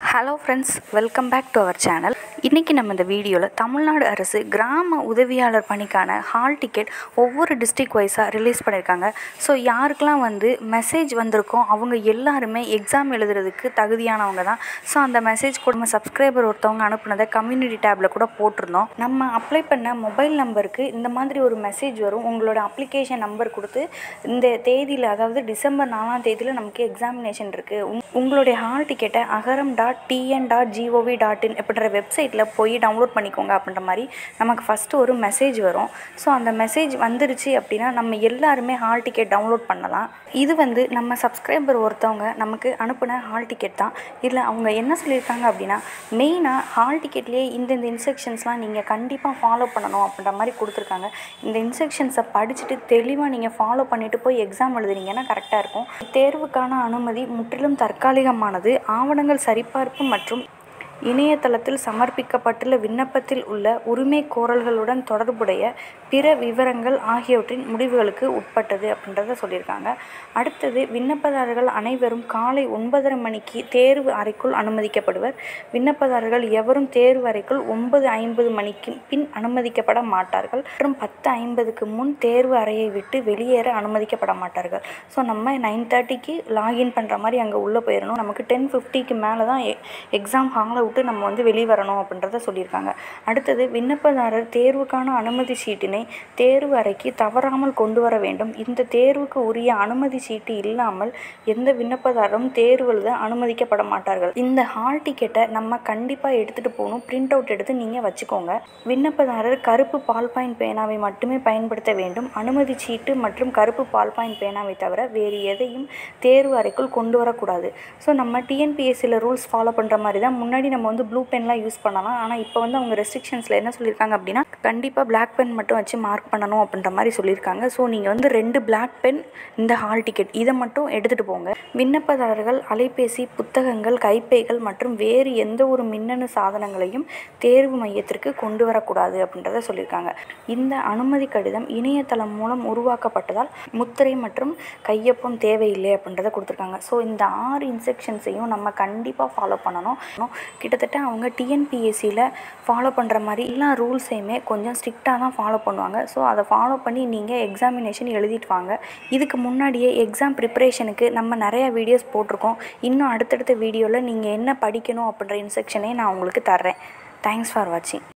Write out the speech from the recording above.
Hello friends, welcome back to our channel. இன்றைக்கி நம்ம இந்த வீடியோவில் தமிழ்நாடு அரசு கிராம உதவியாளர் பணிக்கான ஹால் டிக்கெட் ஒவ்வொரு டிஸ்ட்ரிக் வைஸாக ரிலீஸ் பண்ணியிருக்காங்க. ஸோ யாருக்கெல்லாம் மெசேஜ் வந்திருக்கோ அவங்க எல்லாருமே எக்ஸாம் எழுதுறதுக்கு தகுதியானவங்க தான். ஸோ அந்த மெசேஜ் கூட நம்ம சப்ஸ்கிரைபர் ஒருத்தவங்க அனுப்புனதை கம்யூனிட்டி டேப்பில் கூட போட்டிருந்தோம். நம்ம அப்ளை பண்ண மொபைல் நம்பருக்கு இந்த மாதிரி ஒரு மெசேஜ் வரும். உங்களோட அப்ளிகேஷன் நம்பர் கொடுத்து இந்த தேதியில், அதாவது டிசம்பர் 4ஆம் தேதியில் நமக்கு எக்ஸாமினேஷன் இருக்குது, உங்களுடைய ஹால் டிக்கெட்டை aharam.tn.gov.in அப்படின்ற வெப்சைட்டில் போய் டவுன்லோட் பண்ணிக்கோங்க அப்படின்ற மாதிரி நமக்கு ஃபஸ்ட்டு ஒரு மெசேஜ் வரும். ஸோ அந்த மெசேஜ் வந்துருச்சு அப்படின்னா நம்ம எல்லாருமே ஹால் டிக்கெட் டவுன்லோட் பண்ணலாம். இது நம்ம சப்ஸ்கிரைபர் ஒருத்தவங்க நமக்கு அனுப்பின ஹால் டிக்கெட் தான். இதில் அவங்க என்ன சொல்லியிருக்காங்க அப்படின்னா, மெயினாக ஹால் டிக்கெட்லேயே இந்த இன்ஸ்ட்ரக்ஷன்ஸ்லாம் நீங்கள் கண்டிப்பாக ஃபாலோ பண்ணணும் அப்படின்ற மாதிரி கொடுத்துருக்காங்க. இந்த இன்ஸ்ட்ரக்ஷன்ஸை படிச்சுட்டு தெளிவாக நீங்கள் ஃபாலோ பண்ணிவிட்டு போய் எக்ஸாம் எழுதுனீங்கன்னா கரெக்டாக இருக்கும். தேர்வுக்கான அனுமதி முற்றிலும் தற்காலிகமானது. ஆவணங்கள் சரிபார்ப்பு மற்றும் இணையதளத்தில் சமர்ப்பிக்கப்பட்டுள்ள விண்ணப்பத்தில் உள்ள உரிமை கோரல்களுடன் தொடர்புடைய பிற விவரங்கள் ஆகியவற்றின் முடிவுகளுக்கு உட்பட்டது அப்படின்றத சொல்லியிருக்காங்க. அடுத்தது, விண்ணப்பதாரர்கள் அனைவரும் காலை 9:30 மணிக்கு தேர்வு அறைக்குள் அனுமதிக்கப்படுவர். விண்ணப்பதாரர்கள் எவரும் தேர்வு அறைக்குள் 9:50 மணிக்கு பின் அனுமதிக்கப்பட மாட்டார்கள் மற்றும் 10:50க்கு முன் தேர்வு அறையை விட்டு வெளியேற அனுமதிக்கப்பட மாட்டார்கள். ஸோ நம்ம 9:30க்கு லாகின் பண்ணுற மாதிரி அங்கே உள்ளே போயிடணும். நமக்கு 10:50க்கு மேலே தான் எக்ஸாம் ஹாலை விட்டு நம்ம வெளியே வரணும் அப்படின்றத சொல்லியிருக்காங்க. அடுத்தது, விண்ணப்பதாரர் தேர்வுக்கான அனுமதி சீட்டினை தேர்வு அறைக்கு தவறாமல் கொண்டு வர வேண்டும். இந்த தேர்வுக்கு உரிய அனுமதி சீட்டு இல்லாமல் எந்த விண்ணப்பதாரரும் தேர்வு எழுத அனுமதிக்கப்பட மாட்டார்கள். இந்த ஹால் டிக்கெட்டை நம்ம கண்டிப்பாக எடுத்துகிட்டு போகணும். பிரிண்ட் அவுட் எடுத்து நீங்கள் வச்சுக்கோங்க. விண்ணப்பதாரர் கருப்பு பால் பாயிண்ட் பேனாவை மட்டுமே பயன்படுத்த வேண்டும். அனுமதி சீட்டு மற்றும் கருப்பு பால் பாயிண்ட் பேனாவை தவிர வேறு எதையும் தேர்வு அறைக்குள் கொண்டு வரக்கூடாது. ஸோ நம்ம டிஎன்பிஎஸ்சியில் ரூல்ஸ் ஃபாலோ பண்ணுற மாதிரி தான். முன்னாடி நம்ம ப்ளூ பென்லாம் யூஸ் பண்ணலாம். ஆனால் இப்போ அவங்க ரெஸ்ட்ரிக்ஷன்ஸில் என்ன சொல்லியிருக்காங்க அப்படின்னா, கண்டிப்பாக பிளாக் பென் மட்டும் வச்சு மார்க் பண்ணணும் அப்படின்ற மாதிரி சொல்லியிருக்காங்க. ஸோ நீங்கள் 2 பிளாக் பென், இந்த ஹால் டிக்கெட் இதை மட்டும் எடுத்துகிட்டு போங்க. விண்ணப்பதாரர்கள் அலைபேசி, புத்தகங்கள், கைப்பைகள் மற்றும் வேறு எந்த ஒரு மின்னணு சாதனங்களையும் தேர்வு மையத்திற்கு கொண்டு வரக்கூடாது அப்படின்றத சொல்லியிருக்காங்க. இந்த அனுமதி கடிதம் இணையதளம் மூலம் உருவாக்கப்பட்டதால் முத்திரை மற்றும் கையொப்பம் தேவையில்லை அப்படின்றத கொடுத்துருக்காங்க. ஸோ இந்த 6 இன்ஸ்ட்ரக்ஷன்ஸையும் நம்ம கண்டிப்பாக ஃபாலோ பண்ணணும். கிட்டத்தட்ட அவங்க டிஎன்பிஎஸ்சியில் ஃபாலோ பண்ணுற மாதிரி எல்லா ரூல்ஸையுமே கொஞ்சம் ஸ்ட்ரிக்டாக தான் ஃபாலோ பண்ணுவாங்க. ஸோ அதை ஃபாலோ பண்ணி நீங்கள் எக்ஸாமினேஷன் எழுதிட்டு வாங்க. இதுக்கு முன்னாடியே எக்ஸாம் ப்ரிப்பரேஷனுக்கு நம்ம நிறையா வீடியோஸ் போட்டிருக்கோம். இன்னும் அடுத்தடுத்த வீடியோவில் நீங்கள் என்ன படிக்கணும் அப்படின்ற இன்ஸ்ட்ரக்ஷனே நான் உங்களுக்கு தர்றேன். தேங்க்ஸ் ஃபார் வாட்சிங்.